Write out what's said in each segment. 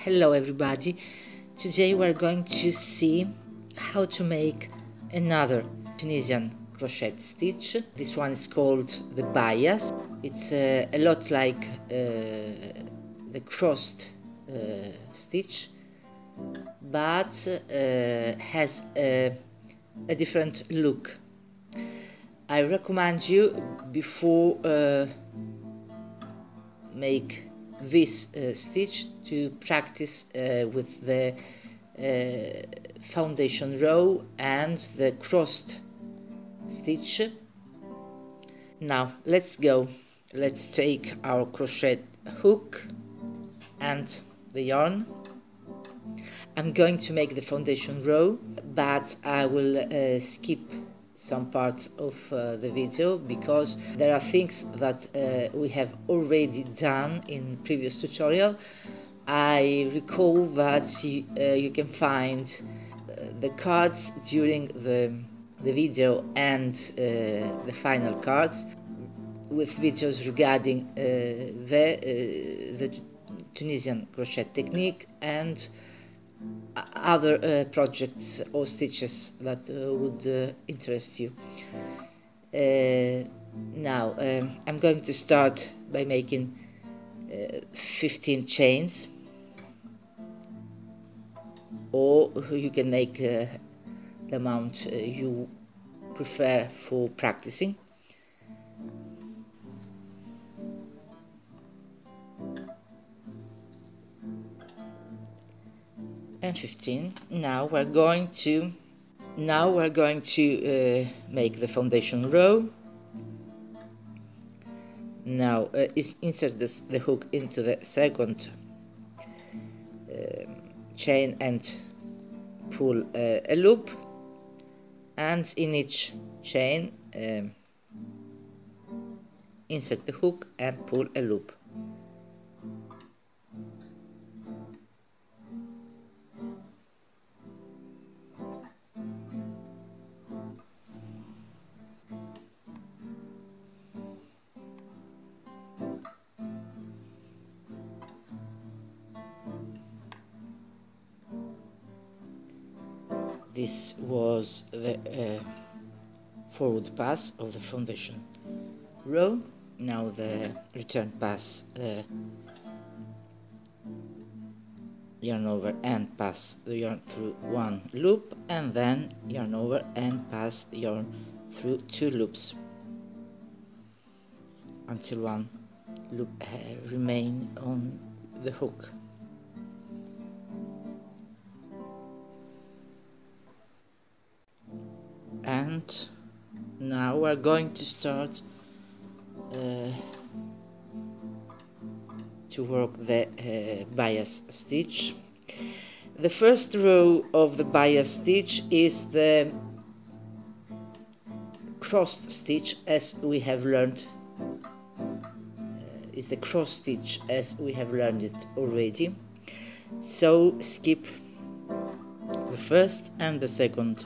Hello everybody, today we're going to see how to make another Tunisian crochet stitch. This one is called the bias. It's a lot like the crossed stitch, but has a different look. I recommend you, before make this stitch, to practice with the foundation row and the crossed stitch. Now let's go. Let's take our crochet hook and the yarn. I'm going to make the foundation row, but I will skip some parts of the video because there are things that we have already done in previous tutorial. I recall that you can find the cards during the video and the final cards with videos regarding the Tunisian crochet technique and other projects or stitches that would interest you. Now I'm going to start by making 15 chains, or you can make the amount you prefer for practicing. And 15. Now we're going to make the foundation row. Now insert the hook into the second chain and pull a loop, and in each chain insert the hook and pull a loop. This was the forward pass of the foundation row. Now the return pass, yarn over and pass the yarn through one loop, and then yarn over and pass the yarn through two loops until one loop remain on the hook. And now we're going to start to work the bias stitch. The first row of the bias stitch is the crossed stitch, as we have learned. Is the cross stitch as we have learned it already. So skip the first and the second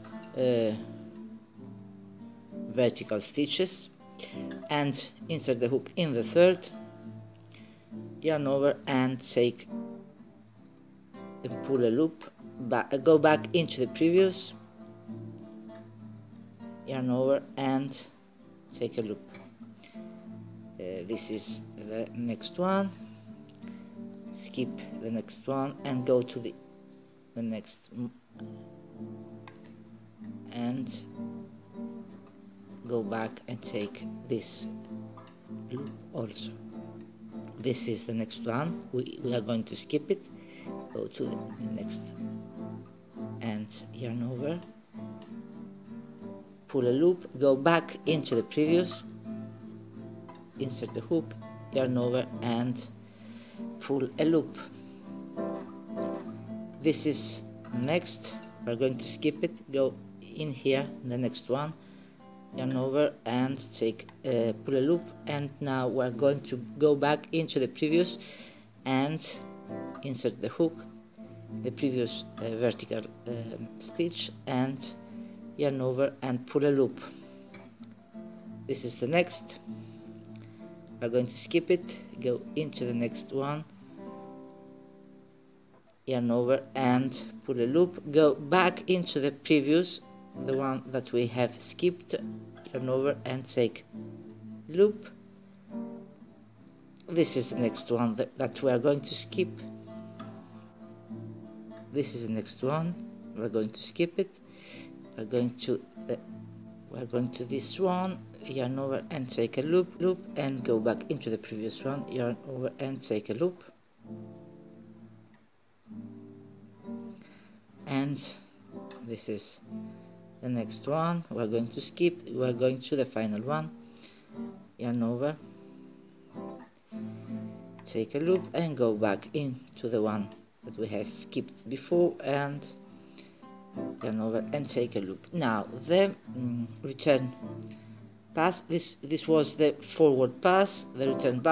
vertical stitches and insert the hook in the third, yarn over and take and pull a loop, go back into the previous, yarn over and take a loop. This is the next one. Skip the next one and go to the next, and go back and take this loop also. This is the next one. We are going to skip it, go to the next, and yarn over, pull a loop, go back into the previous, insert the hook, yarn over and pull a loop. This is next. We're going to skip it, go in here, the next one, yarn over and take pull a loop, and now we're going to go back into the previous and insert the hook, the previous vertical stitch, and yarn over and pull a loop. This is the next. We're going to skip it, go into the next one, yarn over and pull a loop, go back into the previous, the one that we have skipped, yarn over and take loop. This is the next one that we are going to skip. This is the next one, we're going to skip it. We're going to this one, yarn over and take a loop, and go back into the previous one, yarn over and take a loop. And this is the next one, we're going to skip, we're going to the final one, yarn over, take a loop and go back into the one that we have skipped before, and yarn over and take a loop. Now the return pass, this was the forward pass, the return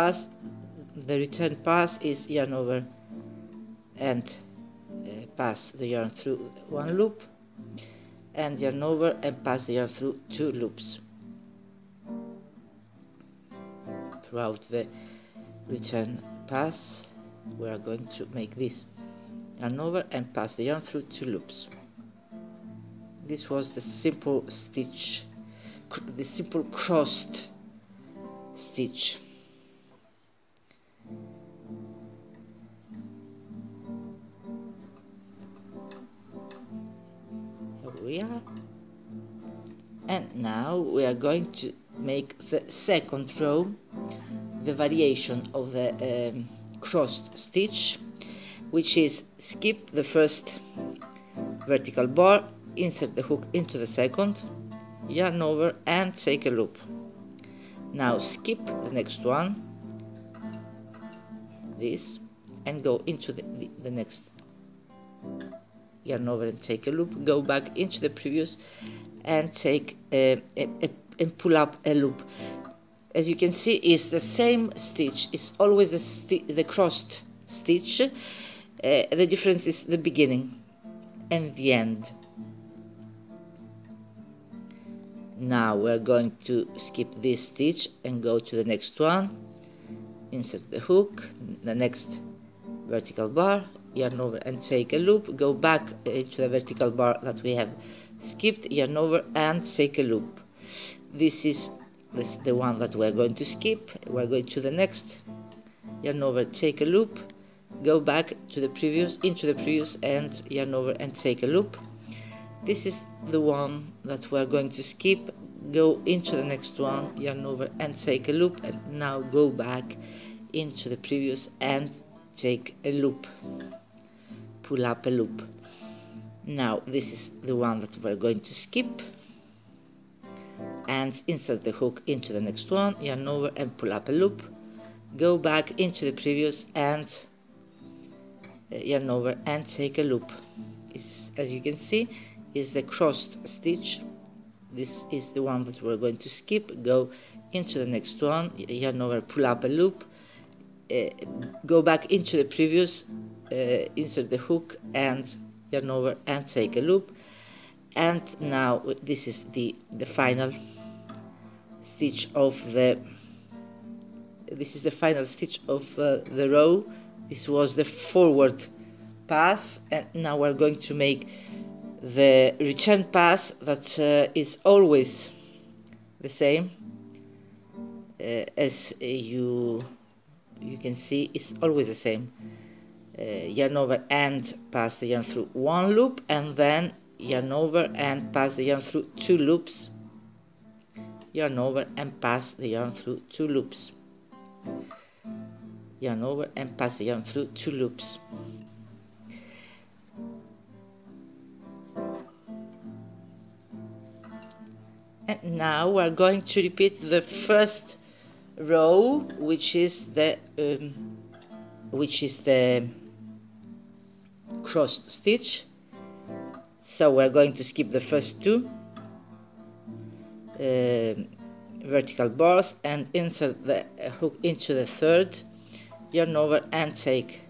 pass is yarn over and pass the yarn through one loop, and yarn over and pass the yarn through two loops. Throughout the return pass we are going to make this, yarn over and pass the yarn through two loops. This was the simple stitch, the simple crossed stitch. Here we are. And now we are going to make the second row, the variation of the crossed stitch, which is skip the first vertical bar, insert the hook into the second, yarn over and take a loop. Now skip the next one, this, and go into the next, yarn over and take a loop, go back into the previous and take and pull up a loop. As you can see, it's the same stitch, it's always the crossed stitch. The difference is the beginning and the end. Now we're going to skip this stitch and go to the next one, insert the hook, the next vertical bar, yarn over and take a loop, go back to the vertical bar that we have skipped, yarn over and take a loop. This is the one that we're going to skip. We're going to the next, yarn over, take a loop, go back to the previous, into the previous, and yarn over and take a loop. This is the one that we're going to skip, go into the next one, yarn over and take a loop, and now go back into the previous and take a loop, pull up a loop. Now this is the one that we're going to skip, and insert the hook into the next one, yarn over and pull up a loop, go back into the previous and yarn over and take a loop. As you can see, is the crossed stitch. This is the one that we're going to skip, go into the next one, yarn over, pull up a loop, go back into the previous, insert the hook and yarn over and take a loop. And now this is the final stitch of the the row. This was the forward pass, and now we're going to make the return pass that is always the same. As you can see, it's always the same. Yarn over and pass the yarn through one loop, and then yarn over and pass the yarn through two loops, yarn over and pass the yarn through two loops, yarn over and pass the yarn through two loops. And now we're going to repeat the first row, which is the crossed stitch. So we're going to skip the first two vertical bars and insert the hook into the third, yarn over and take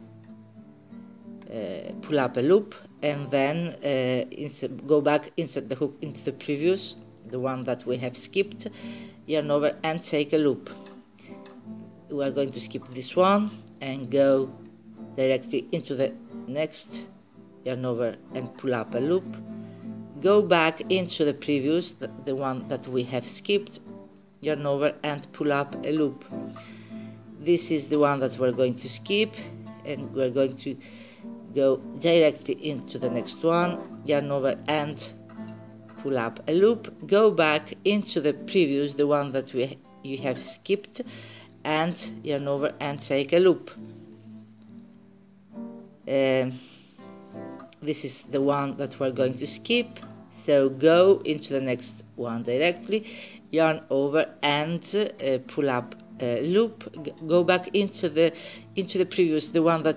pull up a loop, and then go back, insert the hook into the previous, the one that we have skipped, yarn over and take a loop. We are going to skip this one and go directly into the next yarn over and pull up a loop, go back into the previous, the one that we have skipped, yarn over and pull up a loop. This is the one that we're going to skip, and we're going to go directly into the next one, yarn over and pull up a loop, go back into the previous, the one that you have skipped, and yarn over and take a loop. This is the one that we're going to skip, so go into the next one directly, yarn over and pull up a loop, go back into the previous, the one that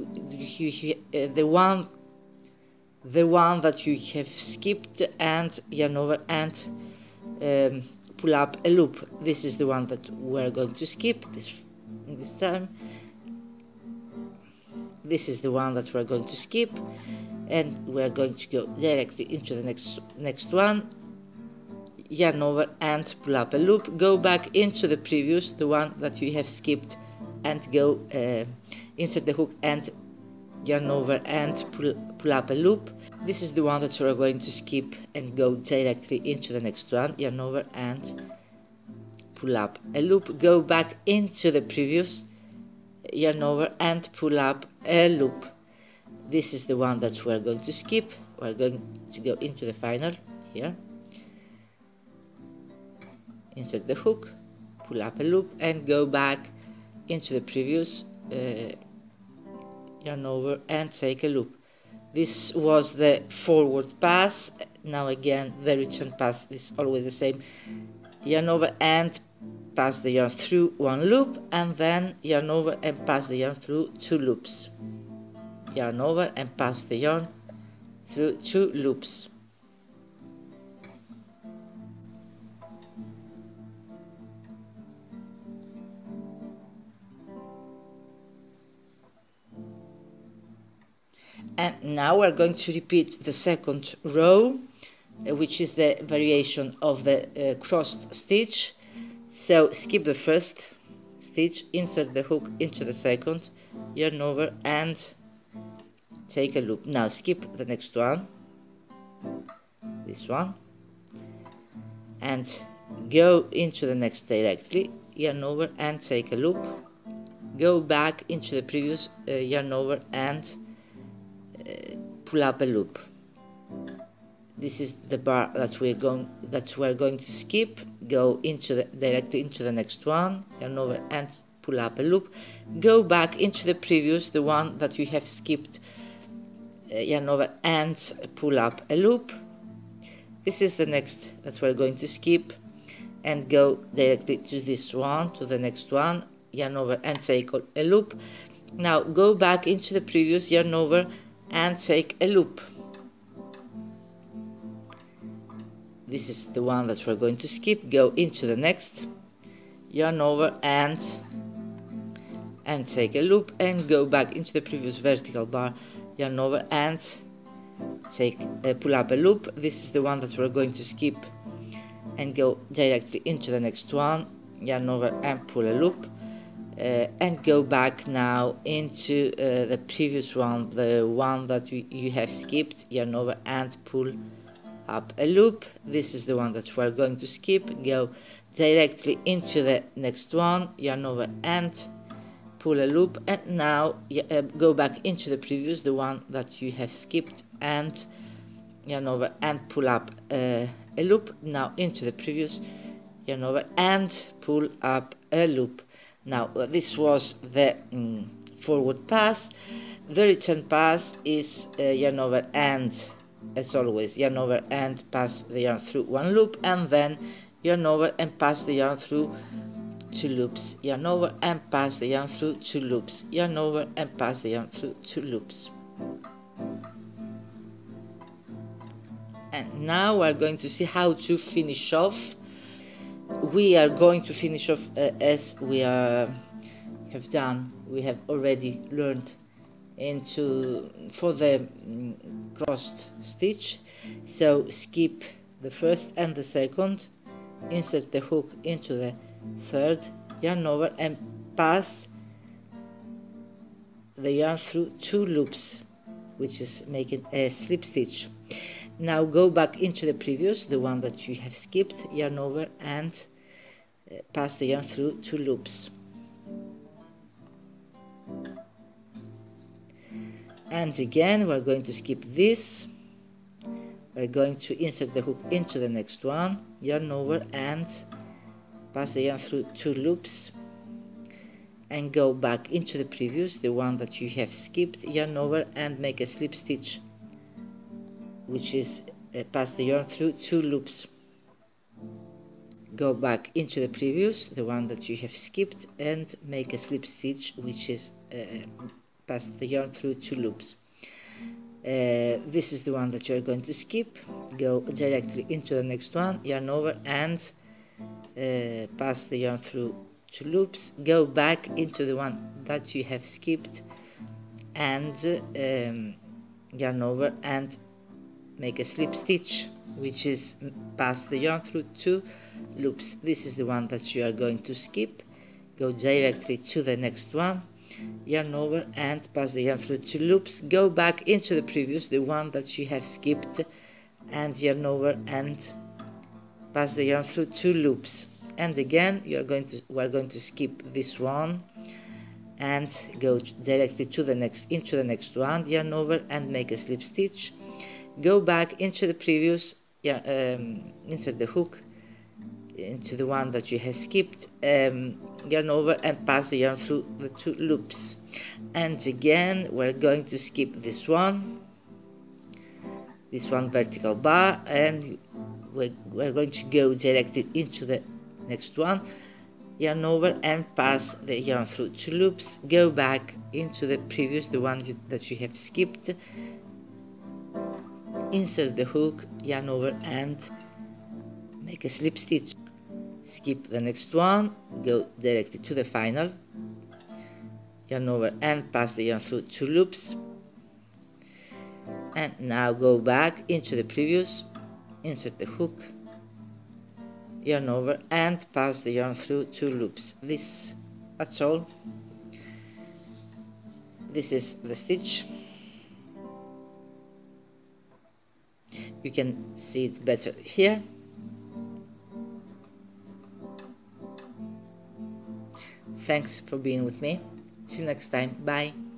the one that you have skipped, and yarn over and pull up a loop. This is the one that we're going to skip this time. This is the one that we're going to skip, and we're going to go directly into the next one, yarn over and pull up a loop, go back into the previous, the one that you have skipped, and go insert the hook and yarn over and pull up a loop. This is the one that we're going to skip and go directly into the next one, yarn over and pull up a loop, go back into the previous, yarn over and pull up a loop. This is the one that we're going to skip. We're going to go into the final here, insert the hook, pull up a loop, and go back into the previous, yarn over and take a loop. This was the forward pass. Now again the return pass is always the same, yarn over and pass the yarn through one loop, and then yarn over and pass the yarn through two loops, yarn over and pass the yarn through two loops. And now we're going to repeat the second row, which is the variation of the crossed stitch. So skip the first stitch, insert the hook into the second, yarn over and take a loop. Now skip the next one, this one, and go into the next directly, yarn over and take a loop, go back into the previous, yarn over and pull up a loop. This is the bar that we're going to skip. Go directly into the next one, yarn over and pull up a loop, go back into the previous, the one that you have skipped, yarn over and pull up a loop. This is the next that we're going to skip, and go directly to this one, to the next one, yarn over and take a loop. Now go back into the previous, yarn over and take a loop. This is the one that we're going to skip, go into the next, yarn over and take a loop, and go back into the previous vertical bar, yarn over and pull up a loop. This is the one that we're going to skip and go directly into the next one, yarn over and pull a loop, and go back now into the previous one, the one that you have skipped, yarn over and pull up a loop. This is the one that we're going to skip, go directly into the next one, yarn over and pull a loop, and now go back into the previous, the one that you have skipped, and yarn over and pull up a loop. Now into the previous, yarn over and pull up a loop. Now this was the forward pass. The return pass is yarn over and, as always, yarn over and pass the yarn through one loop, and then yarn over and pass the yarn through two loops, yarn over and pass the yarn through two loops, yarn over and pass the yarn through two loops. And now we're going to see how to finish off. We are going to finish off as we have done. We have already learned for the crossed stitch. So skip the first and the second, insert the hook into the third, yarn over and pass the yarn through two loops. which is making a slip stitch. Now go back into the previous, the one that you have skipped, yarn over and pass the yarn through 2 loops. And again we're going to skip this. We're going to insert the hook into the next one, yarn over and pass the yarn through 2 loops, and go back into the previous, the one that you have skipped, yarn over and make a slip stitch, which is pass the yarn through 2 loops. Go back into the previous, the one that you have skipped, and make a slip stitch, which is pass the yarn through 2 loops. This is the one that you are going to skip. Go directly into the next one, yarn over and pass the yarn through 2 loops. Go back into the one that you have skipped and yarn over and make a slip stitch, which is pass the yarn through 2 loops. This is the one that you are going to skip. Go directly to the next one, yarn over and pass the yarn through 2 loops. Go back into the previous, the one that you have skipped, and yarn over and pass the yarn through 2 loops. And again we are going to skip this one and go directly to the next one, yarn over and make a slip stitch. Go back into the previous, insert the hook into the one that you have skipped, yarn over and pass the yarn through the 2 loops. And again we're going to skip this one vertical bar, and we're going to go directly into the next one, yarn over and pass the yarn through 2 loops. Go back into the previous, the one that you have skipped, insert the hook, yarn over and make a slip stitch. Skip the next one, go directly to the final, yarn over and pass the yarn through 2 loops. And now go back into the previous, insert the hook, yarn over and pass the yarn through 2 loops. That's all. This is the stitch. You can see it better here. Thanks for being with me. See you next time. Bye.